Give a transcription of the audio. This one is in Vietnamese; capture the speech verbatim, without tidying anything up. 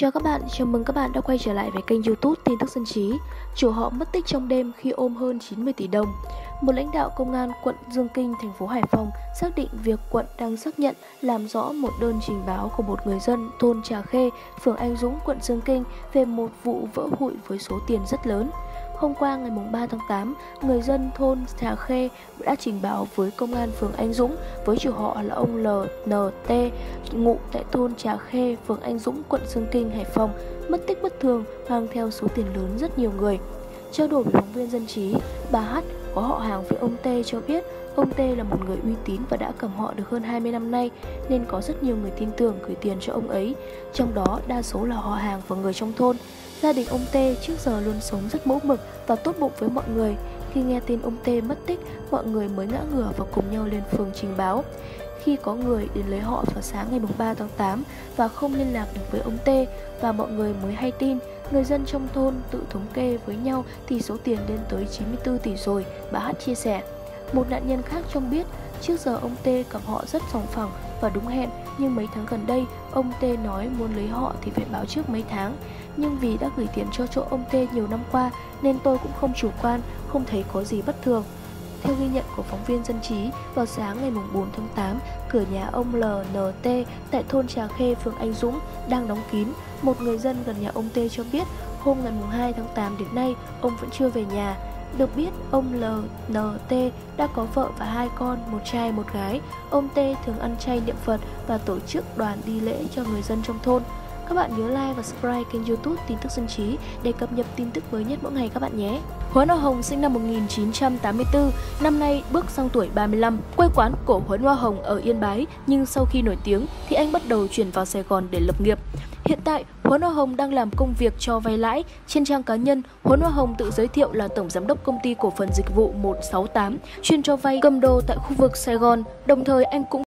Chào các bạn, chào mừng các bạn đã quay trở lại với kênh YouTube Tin tức Dân trí. Chủ họ mất tích trong đêm khi ôm hơn chín mươi tỷ đồng. Một lãnh đạo công an quận Dương Kinh, thành phố Hải Phòng xác định việc quận đang xác nhận làm rõ một đơn trình báo của một người dân thôn Trà Khê, phường Anh Dũng, quận Dương Kinh về một vụ vỡ hụi với số tiền rất lớn. Hôm qua ngày ba tháng tám, người dân thôn Trà Khê đã trình báo với công an phường Anh Dũng với chủ họ là ông lờ en tê, ngụ tại thôn Trà Khê, phường Anh Dũng, quận Dương Kinh, Hải Phòng, mất tích bất thường mang theo số tiền lớn rất nhiều người. Trao đổi với phóng viên Dân trí, bà H có họ hàng với ông T cho biết ông T là một người uy tín và đã cầm họ được hơn hai mươi năm nay nên có rất nhiều người tin tưởng gửi tiền cho ông ấy, trong đó đa số là họ hàng và người trong thôn. Gia đình ông T trước giờ luôn sống rất mẫu mực và tốt bụng với mọi người. Khi nghe tin ông T mất tích, mọi người mới ngã ngửa và cùng nhau lên phường trình báo. Khi có người đến lấy họ vào sáng ngày ba tháng tám và không liên lạc được với ông T, và mọi người mới hay tin, người dân trong thôn tự thống kê với nhau thì số tiền lên tới chín mươi tư tỷ rồi, bà H chia sẻ. Một nạn nhân khác cho biết, trước giờ ông T cầm họ rất sòng phẳng và đúng hẹn, nhưng mấy tháng gần đây, ông T nói muốn lấy họ thì phải báo trước mấy tháng. Nhưng vì đã gửi tiền cho chỗ ông T nhiều năm qua nên tôi cũng không chủ quan, không thấy có gì bất thường. Theo ghi nhận của phóng viên Dân trí, vào sáng ngày bốn tháng tám, cửa nhà ông lờ en tê tại thôn Trà Khê, phường Anh Dũng đang đóng kín. Một người dân gần nhà ông T cho biết hôm ngày hai tháng tám đến nay ông vẫn chưa về nhà. Được biết, ông lờ en tê đã có vợ và hai con, một trai một gái. Ông T thường ăn chay niệm Phật và tổ chức đoàn đi lễ cho người dân trong thôn. Các bạn nhớ like và subscribe kênh YouTube Tin tức Dân trí để cập nhật tin tức mới nhất mỗi ngày các bạn nhé. Huấn Hoa Hồng sinh năm một nghìn chín trăm tám mươi tư, năm nay bước sang tuổi ba mươi lăm. Quê quán của Huấn Hoa Hồng ở Yên Bái, nhưng sau khi nổi tiếng thì anh bắt đầu chuyển vào Sài Gòn để lập nghiệp. Hiện tại, Huấn Hoa Hồng đang làm công việc cho vay lãi. Trên trang cá nhân, Huấn Hoa Hồng tự giới thiệu là tổng giám đốc công ty cổ phần dịch vụ một sáu tám, chuyên cho vay cầm đồ tại khu vực Sài Gòn. Đồng thời anh cũng